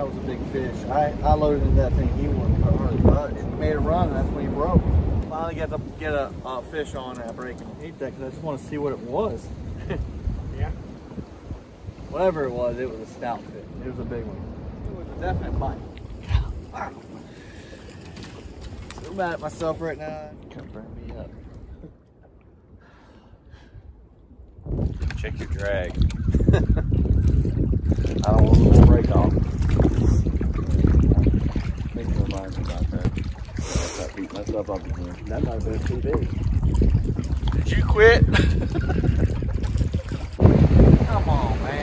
was a big fish. I loaded into that thing. He wouldn't hardly budge. He made a run, and that's when he broke. Finally got to get a fish on that break and eat that because I just want to see what it was. Yeah. Whatever it was a stout fish. It was a big one. It was a definite bite. Wow. So mad at myself right now. Can't burn me up. Check your drag. I don't want to break off. Make no mind about that. That beat myself up again. That might have been too big. Did you quit? Come on, man.